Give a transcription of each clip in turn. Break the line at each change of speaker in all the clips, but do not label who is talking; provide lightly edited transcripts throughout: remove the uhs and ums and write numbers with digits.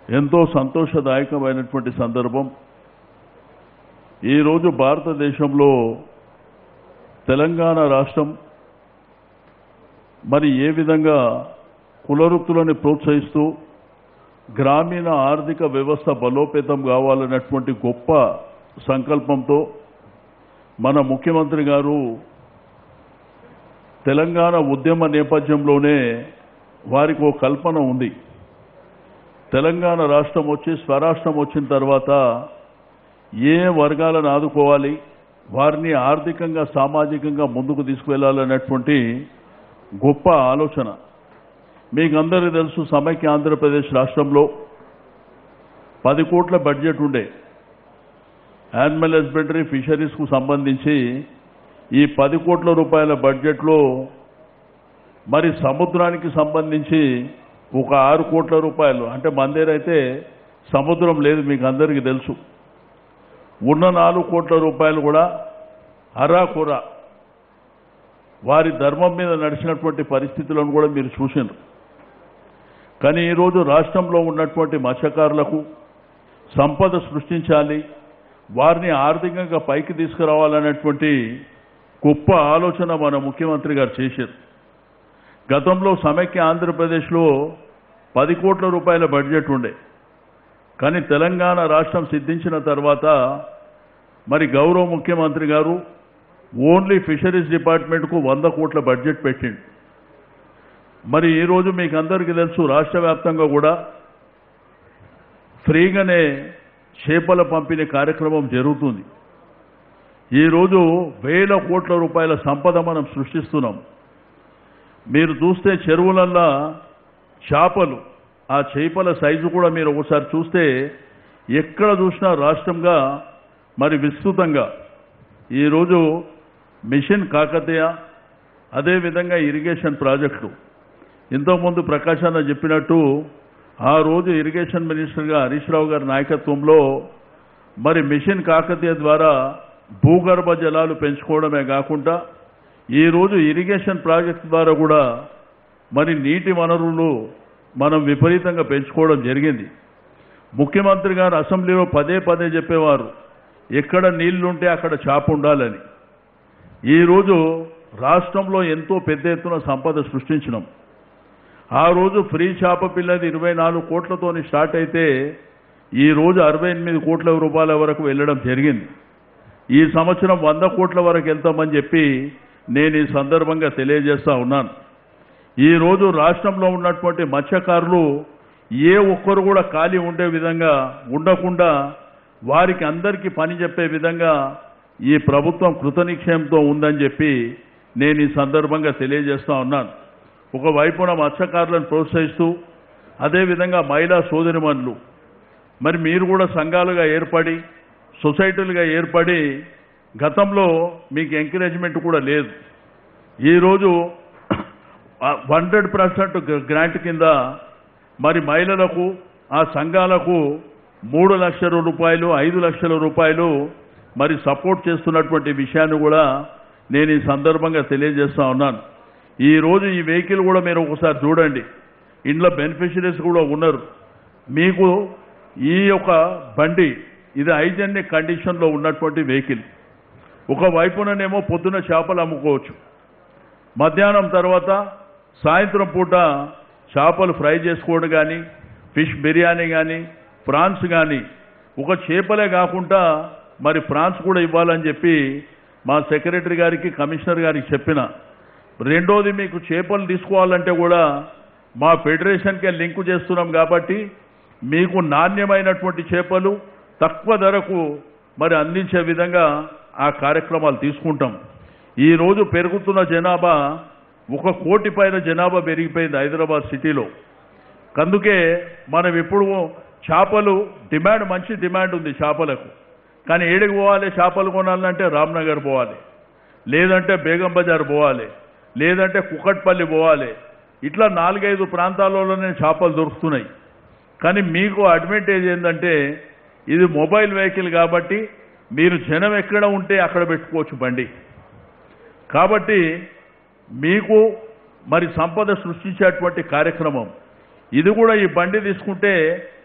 ఎంతో సంతోషదాయకమైనటువంటి సందర్భం. ఈరోజు భారతదేశంలో తెలంగాణ రాష్ట్రం మరి ఏ విధంగా కులవృత్తులను ప్రోత్సహిస్తూ గ్రామీణ ఆర్థిక వ్యవస్థ బలోపేతం కావాలన్నటువంటి గొప్ప సంకల్పంతో మన ముఖ్యమంత్రి గారు తెలంగాణ ఉద్యమ నేపథ్యంలోనే వారికి ఒక కల్పన ఉంది. తెలంగాణ రాష్ట్రం వచ్చి స్వరాష్ట్రం వచ్చిన తర్వాత ఏ వర్గాలను ఆదుకోవాలి, వారిని ఆర్థికంగా సామాజికంగా ముందుకు తీసుకువెళ్లాలన్నటువంటి గొప్ప ఆలోచన. మీకు అందరికీ తెలుసు, సమైక్య ఆంధ్రప్రదేశ్ రాష్ట్రంలో 10 కోట్ల బడ్జెట్ ఉండే. యానిమల్ హస్బెండరీ ఫిషరీస్కు సంబంధించి ఈ 10 కోట్ల రూపాయల బడ్జెట్లో మరి సముద్రానికి సంబంధించి ఒక 6 కోట్ల రూపాయలు, అంటే మన దగ్గర అయితే సముద్రం లేదు, మీకు అందరికీ తెలుసు. ఉన్న 4 కోట్ల రూపాయలు కూడా అరాకొర వారి ధర్మం మీద నడిచినటువంటి పరిస్థితులను కూడా మీరు చూసినారు. కానీ ఈరోజు రాష్ట్రంలో ఉన్నటువంటి మత్స్యకారులకు సంపద సృష్టించాలి, వారిని ఆర్థికంగా పైకి తీసుకురావాలనేటువంటి గొప్ప ఆలోచన మన ముఖ్యమంత్రి గారు చేశారు. గతంలో సమైక్య ఆంధ్రప్రదేశ్లో 10 కోట్ల రూపాయల బడ్జెట్ ఉండే. కానీ తెలంగాణ రాష్ట్రం సిద్ధించిన తర్వాత మరి గౌరవ ముఖ్యమంత్రి గారు ఓన్లీ ఫిషరీస్ డిపార్ట్మెంట్కు 100 కోట్ల బడ్జెట్ పెట్టిండు. మరి ఈరోజు మీకు అందరికీ తెలుసు, రాష్ట్ర వ్యాప్తంగా కూడా ఫ్రీగానే చేపల పంపిణీ కార్యక్రమం జరుగుతుంది. ఈరోజు వేల కోట్ల రూపాయల సంపద మనం సృష్టిస్తున్నాం. మీరు చూస్తే చెరువులల్లో చేపలు, ఆ చేపల సైజు కూడా మీరు ఒకసారి చూస్తే ఎక్కడ చూసినా రాష్ట్రంగా మరి విస్తృతంగా ఈరోజు మిషన్ కాకతీయ, అదేవిధంగా ఇరిగేషన్ ప్రాజెక్టులు. ఇంతకుముందు ప్రకాష్ అన్న చెప్పినట్టు ఆ రోజు ఇరిగేషన్ మినిస్టర్గా హరీష్ రావు గారి నాయకత్వంలో మరి మిషన్ కాకతీయ ద్వారా భూగర్భ జలాలు పెంచుకోవడమే కాకుండా ఈరోజు ఇరిగేషన్ ప్రాజెక్ట్ ద్వారా కూడా మరి నీటి వనరులు మనం విపరీతంగా పెంచుకోవడం జరిగింది. ముఖ్యమంత్రి గారు అసెంబ్లీలో పదే చెప్పేవారు, ఎక్కడ నీళ్లుంటే అక్కడ చేప ఉండాలని. ఈరోజు రాష్ట్రంలో ఎంతో పెద్ద ఎత్తున సంపద సృష్టించినాం. ఆ రోజు ఫ్రీ చేప పిల్లది 24 కోట్లతోని స్టార్ట్ అయితే ఈరోజు 68 కోట్ల రూపాయల వరకు వెళ్ళడం జరిగింది. ఈ సంవత్సరం 100 కోట్ల వరకు వెళ్తామని చెప్పి నేను ఈ సందర్భంగా తెలియజేస్తా ఉన్నాను. ఈరోజు రాష్ట్రంలో ఉన్నటువంటి మత్స్యకారులు ఏ ఒక్కరు కూడా ఖాళీ ఉండే విధంగా ఉండకుండా వారికి అందరికీ పని చెప్పే విధంగా ఈ ప్రభుత్వం కృతనిశ్చయంతో ఉందని చెప్పి నేను ఈ సందర్భంగా తెలియజేస్తా ఉన్నాను. ఒకవైపున మత్స్యకారులను ప్రోత్సహిస్తూ అదేవిధంగా మహిళా సోదరిమణులు మరి మీరు కూడా సంఘాలుగా ఏర్పడి సొసైటీలుగా ఏర్పడి గతంలో మీకు ఎంకరేజ్మెంట్ కూడా లేదు. ఈరోజు 100% గ్రాంట్ కింద మరి మహిళలకు ఆ సంఘాలకు 3 లక్షల రూపాయలు 5 లక్షల రూపాయలు మరి సపోర్ట్ చేస్తున్నటువంటి విషయాన్ని కూడా నేను ఈ సందర్భంగా తెలియజేస్తా ఉన్నాను. ఈరోజు ఈ వెహికల్ కూడా మీరు ఒకసారి చూడండి, ఇంట్లో బెనిఫిషరీస్ కూడా ఉన్నారు. మీకు ఈ యొక్క బండి ఇది హైజెనిక్ కండిషన్లో ఉన్నటువంటి వెహికల్. ఒకవైపుననేమో పొద్దున చేపలు అమ్ముకోవచ్చు, మధ్యాహ్నం తర్వాత సాయంత్రం పూట చేపలు ఫ్రై చేసుకోవడం కానీ, ఫిష్ బిర్యానీ కానీ, ప్రాన్స్ కానీ, ఒక చేపలే కాకుండా మరి ప్రాన్స్ కూడా ఇవ్వాలని చెప్పి మా సెక్రటరీ గారికి కమిషనర్ గారికి చెప్పిన. రెండోది, మీకు చేపలు తీసుకోవాలంటే కూడా మా ఫెడరేషన్కే లింకు చేస్తున్నాం కాబట్టి మీకు నాణ్యమైనటువంటి చేపలు తక్కువ ధరకు మరి అందించే విధంగా ఆ కార్యక్రమాలు తీసుకుంటాం. ఈరోజు పెరుగుతున్న జనాభా 1 కోటి పైన జనాభా పెరిగిపోయింది హైదరాబాద్ సిటీలో. అందుకే మనం ఎప్పుడు చేపలు డిమాండ్, మంచి డిమాండ్ ఉంది చేపలకు. కానీ ఏడికి పోవాలి చేపలు కొనాలంటే రామ్నగర్ పోవాలి, లేదంటే బేగం బజార్ పోవాలి, లేదంటే కుకట్పల్లి పోవాలి. ఇట్లా 4-5 ప్రాంతాలలోనే చేపలు దొరుకుతున్నాయి. కానీ మీకు అడ్వాంటేజ్ ఏంటంటే ఇది మొబైల్ వెహికల్ కాబట్టి మీరు జనం ఎక్కడ ఉంటే అక్కడ పెట్టుకోవచ్చు బండి. కాబట్టి మీకు మరి సంపద సృష్టించేటువంటి కార్యక్రమం ఇది కూడా. ఈ బండి తీసుకుంటే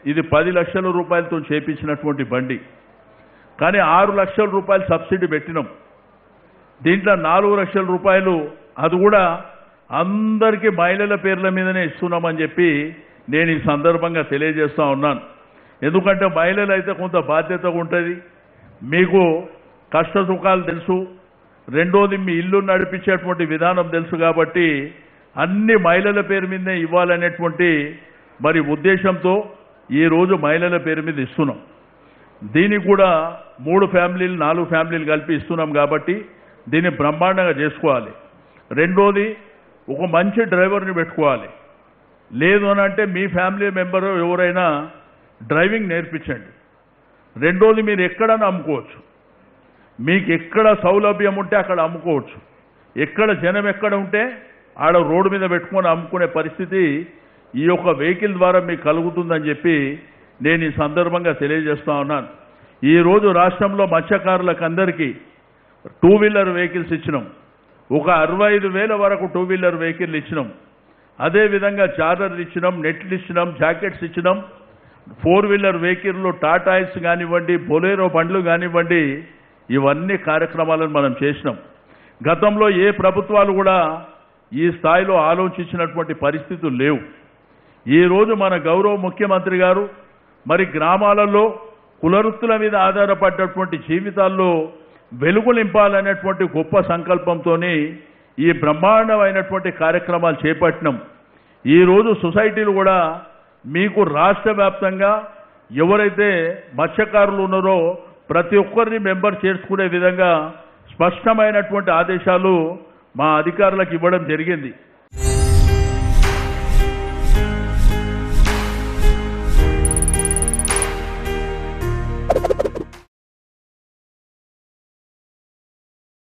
ఇది 10 లక్షల రూపాయలతో చేపించినటువంటి బండి. కానీ 6 లక్షల రూపాయలు సబ్సిడీ పెట్టినాం. దీంట్లో 4 లక్షల రూపాయలు అది కూడా అందరికీ మహిళల పేర్ల మీదనే ఇస్తున్నామని చెప్పి నేను ఈ సందర్భంగా తెలియజేస్తా ఉన్నాను. ఎందుకంటే మహిళలు అయితే కొంత బాధ్యతగా ఉంటుంది, మీకు కష్ట సుఖాలు తెలుసు, రెండోది మీ ఇల్లు నడిపించేటువంటి విధానం తెలుసు కాబట్టి అన్ని మహిళల పేరు మీదనే ఇవ్వాలనేటువంటి మరి ఉద్దేశంతో ఈరోజు మహిళల పేరు మీద ఇస్తున్నాం. దీనికి కూడా 3 ఫ్యామిలీలు 4 ఫ్యామిలీలు కలిపి ఇస్తున్నాం కాబట్టి దీన్ని బ్రహ్మాండంగా చేసుకోవాలి. రెండోది ఒక మంచి డ్రైవర్ని పెట్టుకోవాలి. లేదు అని అంటే మీ ఫ్యామిలీ మెంబరు ఎవరైనా డ్రైవింగ్ నేర్పించండి. రెండోది మీరు ఎక్కడైనా అమ్ముకోవచ్చు, మీకు ఎక్కడ సౌలభ్యం ఉంటే అక్కడ అమ్ముకోవచ్చు, ఎక్కడ జనం ఎక్కడ ఉంటే ఆడ రోడ్డు మీద పెట్టుకొని అమ్ముకునే పరిస్థితి ఈ యొక్క వెహికల్ ద్వారా మీకు కలుగుతుందని చెప్పి నేను ఈ సందర్భంగా తెలియజేస్తా ఉన్నాను. ఈరోజు రాష్ట్రంలో మత్స్యకారులకు అందరికీ 2 వీలర్ వెహికల్స్ ఇచ్చినాం. ఒక 65,000 వరకు 2 వీలర్ వెహికల్ ఇచ్చినాం. అదేవిధంగా చార్జర్లు ఇచ్చినాం, నెట్లు ఇచ్చినాం, జాకెట్స్ ఇచ్చినాం. 4 వీలర్ వెహికల్లో టాటాయిస్ కానివ్వండి, బొలేరో బండ్లు కానివ్వండి, ఇవన్నీ కార్యక్రమాలను మనం చేసినాం. గతంలో ఏ ప్రభుత్వాలు కూడా ఈ స్థాయిలో ఆలోచించినటువంటి పరిస్థితులు లేవు. ఈరోజు మన గౌరవ ముఖ్యమంత్రి గారు మరి గ్రామాలలో కులవృత్తుల మీద ఆధారపడ్డటువంటి జీవితాల్లో వెలుగు నింపాలనేటువంటి గొప్ప సంకల్పంతో ఈ బ్రహ్మాండమైనటువంటి కార్యక్రమాలు చేపట్టినాం. ఈరోజు సొసైటీలు కూడా మీకు రాష్ట్ర వ్యాప్తంగా ఎవరైతే మత్స్యకారులు ఉన్నారో ప్రతి ఒక్కరిని మెంబర్ చేసుకునే విధంగా స్పష్టమైనటువంటి ఆదేశాలు మా అధికారులకు ఇవ్వడం జరిగింది.